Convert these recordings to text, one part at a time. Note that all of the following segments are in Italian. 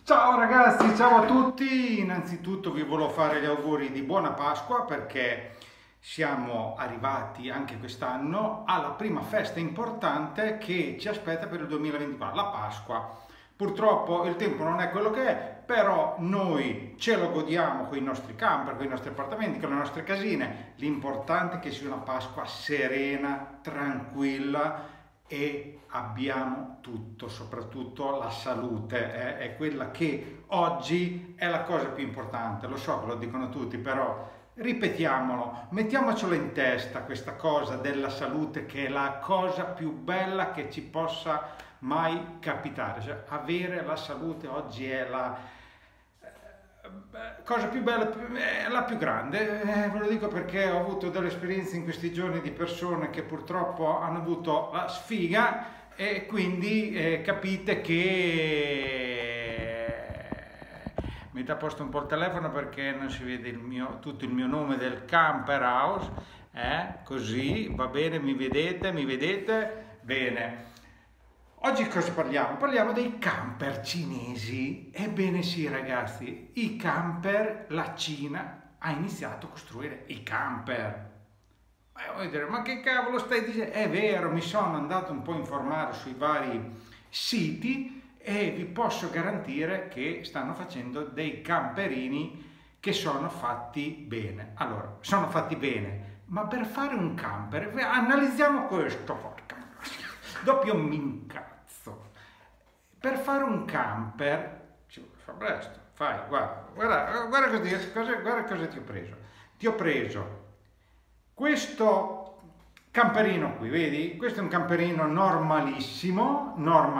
Ciao ragazzi, ciao a tutti. Innanzitutto vi volevo fare gli auguri di buona Pasqua perché siamo arrivati anche quest'anno alla prima festa importante che ci aspetta per il 2024, la Pasqua. Purtroppo il tempo non è quello che è, però noi ce lo godiamo con i nostri camper, con i nostri appartamenti, con le nostre casine. L'importante è che sia una Pasqua serena, tranquilla e abbiamo tutto, soprattutto la salute, è quella che oggi è la cosa più importante. Lo so che lo dicono tutti, però ripetiamolo, mettiamocelo in testa questa cosa della salute, che è la cosa più bella che ci possa mai capitare. Cioè, avere la salute oggi è la cosa più bella, è la più grande. Ve lo dico perché ho avuto delle esperienze in questi giorni di persone che purtroppo hanno avuto la sfiga e quindi capite che mette a posto un po' il telefono perché non si vede tutto il mio nome del camper house, così va bene, mi vedete bene. Oggi cosa parliamo? Parliamo dei camper cinesi. Ebbene sì ragazzi, i camper, la Cina ha iniziato a costruire i camper. Vuoi dire, ma che cavolo stai dicendo? È vero, mi sono andato un po' a informare sui vari siti e vi posso garantire che stanno facendo dei camperini che sono fatti bene. Allora, sono fatti bene, ma per fare un camper, analizziamo questo, porca doppio minca. Per fare un camper ci fa presto, fai, guarda cosa ti ho preso. Ti ho preso questo camperino qui, vedi? Questo è un camperino normalissimo,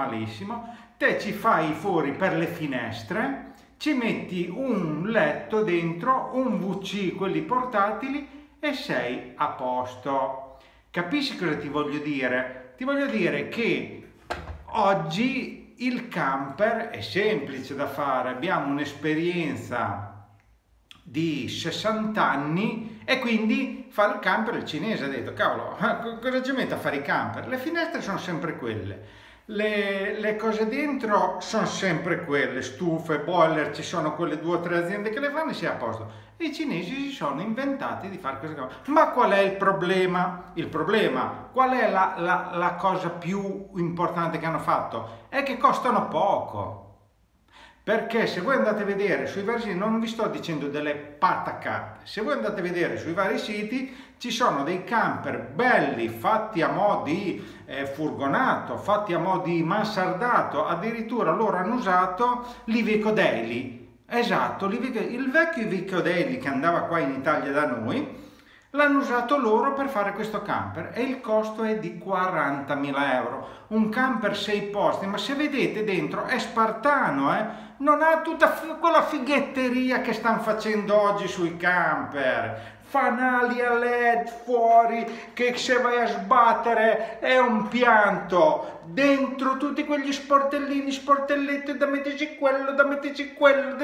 te ci fai i fori per le finestre, ci metti un letto dentro, un WC, quelli portatili e sei a posto. Capisci cosa ti voglio dire? Ti voglio dire che oggi il camper è semplice da fare, abbiamo un'esperienza di 60 anni e quindi fare il camper il cinese ha detto, cavolo, cosa ci mette a fare i camper? Le finestre sono sempre quelle, le cose dentro sono sempre quelle, stufe, boiler, ci sono quelle 2 o 3 aziende che le fanno e si è a posto. I cinesi si sono inventati di fare queste cose. Ma qual è il problema? Il problema, qual è la cosa più importante che hanno fatto? È che costano poco. Perché se voi andate a vedere sui vari siti, non vi sto dicendo delle patacate, se voi andate a vedere sui vari siti ci sono dei camper belli, fatti a mo' di furgonato, fatti a mo' di mansardato, addirittura loro hanno usato l'Iveco Daily. Esatto, il vecchio Iveco Daily che andava qua in Italia da noi, l'hanno usato loro per fare questo camper e il costo è di 40.000 euro. Un camper 6 posti, ma se vedete dentro è spartano, non ha tutta quella fighetteria che stanno facendo oggi sui camper. Fanali a LED fuori che se vai a sbattere è un pianto, dentro tutti quegli sportellini, sportelletti, da metterci quello, da metterci quello,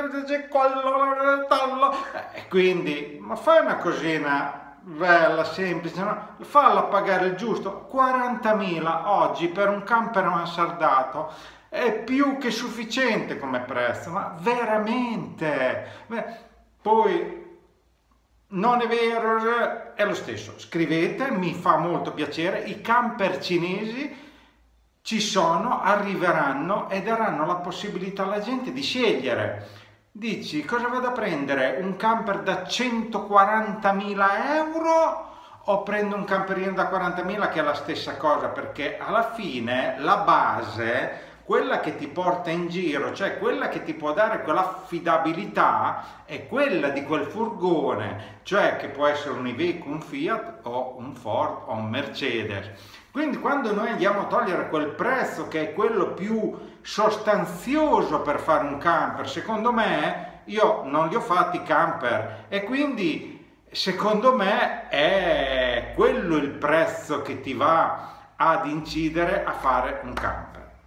e quindi, ma fai una cosina bella, semplice, no? Falla pagare il giusto. 40.000 oggi per un camper mansardato è più che sufficiente come prezzo, ma veramente. Poi non è vero, è lo stesso. Scrivete, mi fa molto piacere. I camper cinesi ci sono, arriveranno e daranno la possibilità alla gente di scegliere. Dici, cosa vado a prendere? Un camper da 140.000 euro o prendo un camperino da 40.000 che è la stessa cosa? Perché alla fine la base, quella che ti porta in giro, cioè quella che ti può dare quell'affidabilità, è quella di quel furgone, cioè che può essere un Iveco, un Fiat o un Ford o un Mercedes. Quindi quando noi andiamo a togliere quel prezzo che è quello più sostanzioso per fare un camper, secondo me, io non li ho fatti camper e quindi secondo me è quello il prezzo che ti va ad incidere a fare un camper.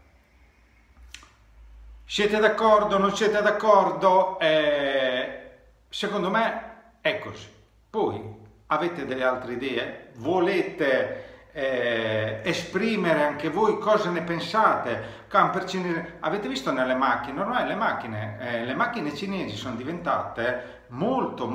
Siete d'accordo? Non siete d'accordo? Secondo me è così. Poi avete delle altre idee? Volete esprimere anche voi cosa ne pensate. Camper cinese, avete visto nelle macchine? Ormai le macchine cinesi sono diventate molto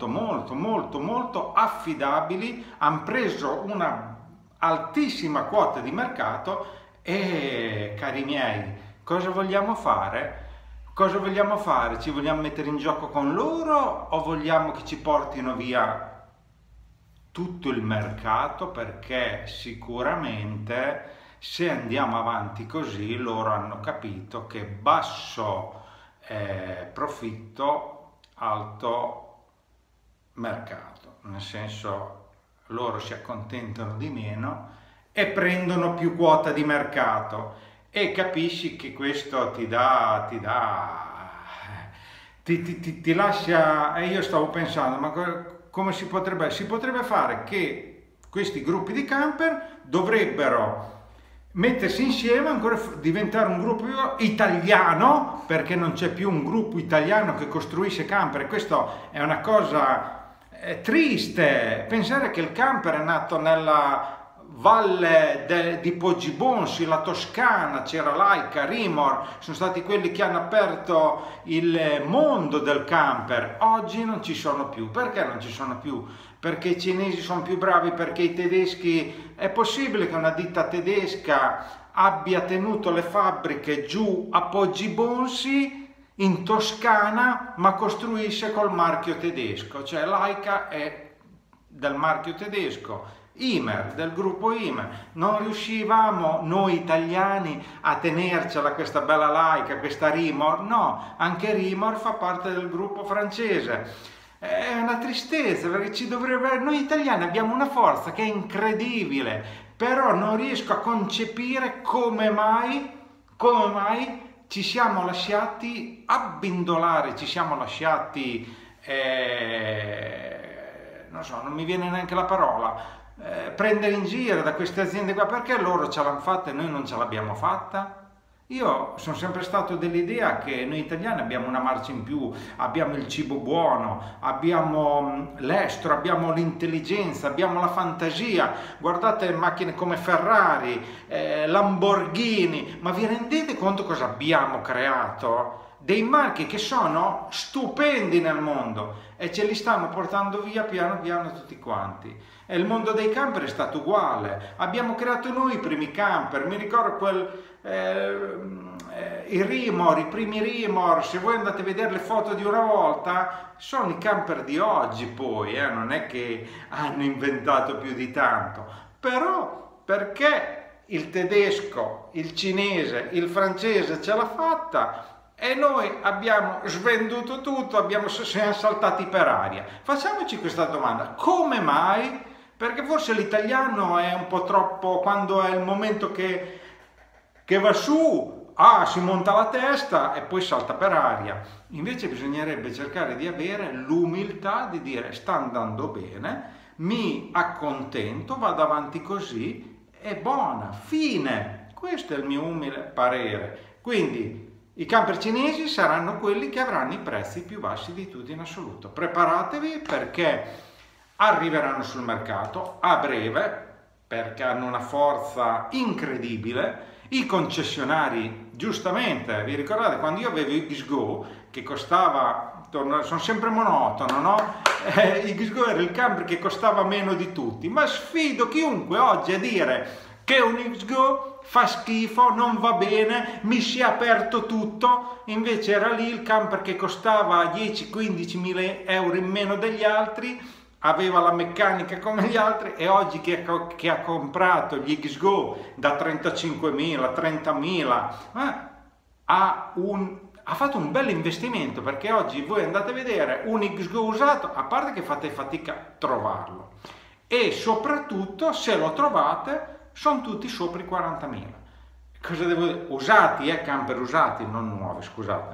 affidabili, hanno preso una altissima quota di mercato e, cari miei, cosa vogliamo fare? Cosa vogliamo fare? Ci vogliamo mettere in gioco con loro o vogliamo che ci portino via tutto il mercato? Perché sicuramente se andiamo avanti così loro hanno capito che basso profitto, alto mercato, nel senso loro si accontentano di meno e prendono più quota di mercato. E capisci che questo ti lascia. E io stavo pensando, ma come si potrebbe fare che questi gruppi di camper dovrebbero mettersi insieme, ancora diventare un gruppo italiano, perché non c'è più un gruppo italiano che costruisce camper. Questo è una cosa triste, pensare che il camper è nato nella valle di Poggibonsi, la Toscana, c'era Laika, Rimor, sono stati quelli che hanno aperto il mondo del camper. Oggi non ci sono più. Perché non ci sono più? Perché i cinesi sono più bravi, perché i tedeschi. È possibile che una ditta tedesca abbia tenuto le fabbriche giù a Poggibonsi in Toscana, ma costruisce col marchio tedesco, cioè Laika è del marchio tedesco, Imer, del gruppo Imer. Non riuscivamo noi italiani a tenercela questa bella Laika, questa Rimor? No, anche Rimor fa parte del gruppo francese. È una tristezza, perché noi italiani abbiamo una forza che è incredibile, però non riesco a concepire come mai ci siamo lasciati abbindolare, ci siamo lasciati, non so, non mi viene neanche la parola, prendere in giro da queste aziende qua. Perché loro ce l'hanno fatta e noi non ce l'abbiamo fatta? Io sono sempre stato dell'idea che noi italiani abbiamo una marcia in più, abbiamo il cibo buono, abbiamo l'estro, abbiamo l'intelligenza, abbiamo la fantasia. Guardate macchine come Ferrari, Lamborghini, ma vi rendete conto cosa abbiamo creato? Dei marchi che sono stupendi nel mondo e ce li stanno portando via piano piano tutti quanti. E il mondo dei camper è stato uguale. Abbiamo creato noi i primi camper. Mi ricordo i Rimor, i primi Rimor. Se voi andate a vedere le foto di una volta, sono i camper di oggi poi, non è che hanno inventato più di tanto. Però perché il tedesco, il cinese, il francese ce l'ha fatta e noi abbiamo svenduto tutto, siamo saltati per aria? Facciamoci questa domanda: come mai? Perché forse l'italiano è un po' troppo, quando è il momento che va su, si monta la testa e poi salta per aria. Invece bisognerebbe cercare di avere l'umiltà di dire: sta andando bene, mi accontento, vado avanti così, è buona, fine. Questo è il mio umile parere. Quindi i camper cinesi saranno quelli che avranno i prezzi più bassi di tutti in assoluto. Preparatevi, perché arriveranno sul mercato a breve, perché hanno una forza incredibile. I concessionari, giustamente, vi ricordate quando io avevo XGO, che costava, sono sempre monotono, no? XGO era il camper che costava meno di tutti, ma sfido chiunque oggi a dire che un XGO fa schifo, non va bene, mi si è aperto tutto. Invece era lì il camper che costava 10-15 mila euro in meno degli altri, aveva la meccanica come gli altri, e oggi che ha comprato gli XGO da 35.000, 30.000, ha fatto un bel investimento, perché oggi voi andate a vedere un XGO usato, a parte che fate fatica a trovarlo, e soprattutto se lo trovate sono tutti sopra i 40.000. Cosa devo dire? Usati, camper usati, non nuovi, scusate,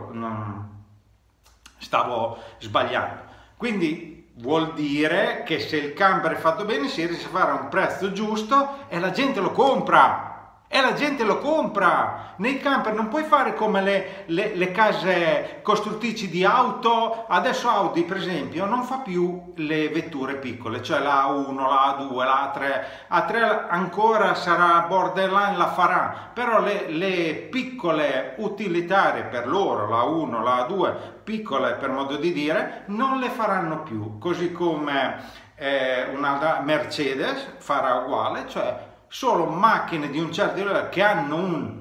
stavo sbagliando. Quindi vuol dire che se il camper è fatto bene si riesce a fare a un prezzo giusto e la gente lo compra. e la gente lo compra. Nei camper non puoi fare come le case costruttrici di auto. Adesso Audi, per esempio, non fa più le vetture piccole, cioè la A1, la A2, la A3. A3 ancora sarà borderline, la farà, però le piccole utilitarie per loro, la A1, la A2, piccole per modo di dire, non le faranno più, così come una Mercedes farà uguale, cioè solo macchine di un certo livello che hanno un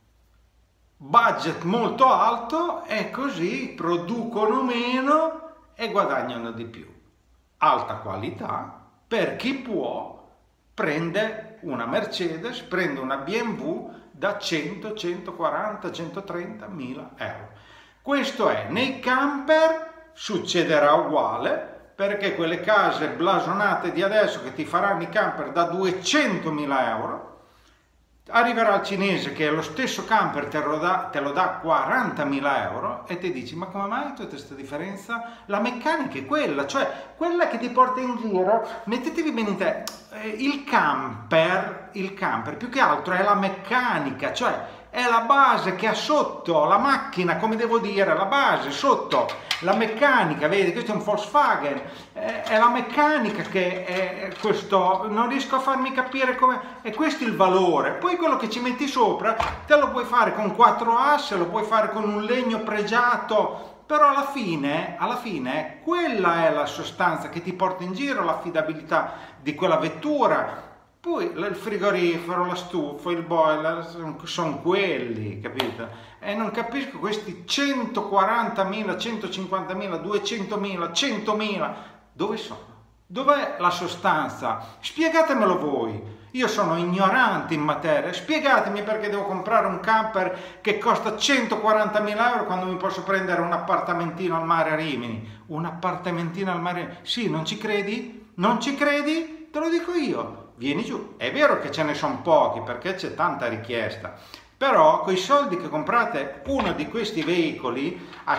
budget molto alto e così producono meno e guadagnano di più. Alta qualità, per chi può prende una Mercedes, prende una BMW da 100, 140, 130 mila euro. Questo è, nei camper succederà uguale, perché quelle case blasonate di adesso che ti faranno i camper da 200.000 euro, arriverà il cinese che è lo stesso camper te lo dà 40.000 euro e ti dici: ma come mai tutta questa differenza? La meccanica è quella, cioè quella che ti porta in giro. Mettetevi bene in te, il camper più che altro è la meccanica, cioè è la base che ha sotto la macchina, come devo dire, la base sotto la meccanica. Vedi, questo è un Volkswagen, è la meccanica che è questo, non riesco a farmi capire come, è questo il valore. Poi quello che ci metti sopra te lo puoi fare con 4 asse, lo puoi fare con un legno pregiato, però alla fine quella è la sostanza che ti porta in giro, l'affidabilità di quella vettura. Poi il frigorifero, la stufa, il boiler sono quelli, capito? E non capisco questi 140.000, 150.000, 200.000, 100.000, dove sono? Dov'è la sostanza? Spiegatemelo voi. Io sono ignorante in materia, spiegatemi perché devo comprare un camper che costa 140.000 euro quando mi posso prendere un appartamentino al mare a Rimini. Un appartamentino al mare? Sì, non ci credi? Non ci credi? Te lo dico io. Vieni giù. È vero che ce ne sono pochi perché c'è tanta richiesta, però con i soldi che comprate uno di questi veicoli a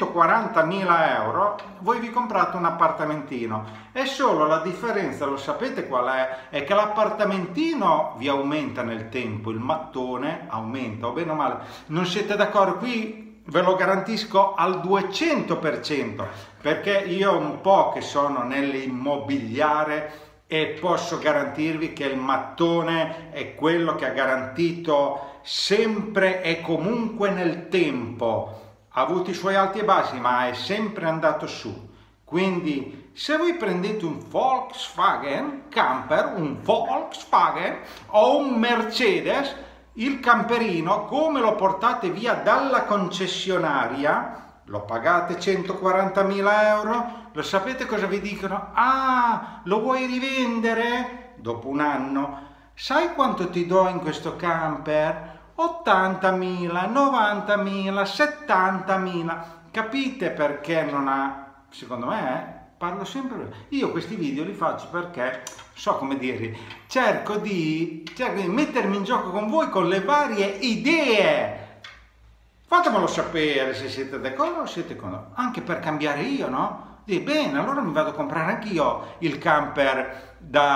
140.000 euro voi vi comprate un appartamentino. E solo la differenza, lo sapete qual è? È che l'appartamentino vi aumenta nel tempo, il mattone aumenta, o bene o male. Non siete d'accordo? Qui ve lo garantisco al 200%, perché io un po' che sono nell'immobiliare e posso garantirvi che il mattone è quello che ha garantito sempre e comunque nel tempo. Ha avuto i suoi alti e bassi, ma è sempre andato su. Quindi se voi prendete un Volkswagen camper, un Volkswagen o un Mercedes, il camperino, come lo portate via dalla concessionaria, lo pagate 140.000 euro, lo sapete cosa vi dicono? Ah, lo vuoi rivendere? Dopo un anno. Sai quanto ti do in questo camper? 80.000, 90.000, 70.000. Capite perché non ha, secondo me, parlo sempre, io questi video li faccio perché, so come dire, cerco di mettermi in gioco con voi con le varie idee. Fatemelo sapere se siete d'accordo o siete contro, anche per cambiare io, no? Dì, bene, allora mi vado a comprare anch'io il camper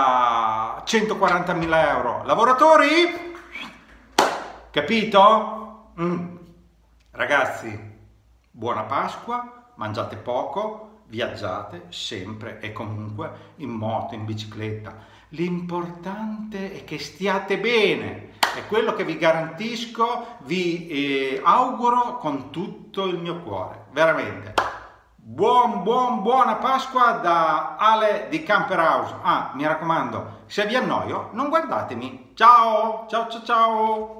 da 140.000 euro. Lavoratori? Capito? Ragazzi, buona Pasqua, mangiate poco, viaggiate sempre e comunque in moto, in bicicletta. L'importante è che stiate bene. È quello che vi garantisco, vi auguro con tutto il mio cuore, veramente. Buona Pasqua da Ale di Camper House. Ah, mi raccomando, se vi annoio non guardatemi. Ciao, ciao, ciao, ciao.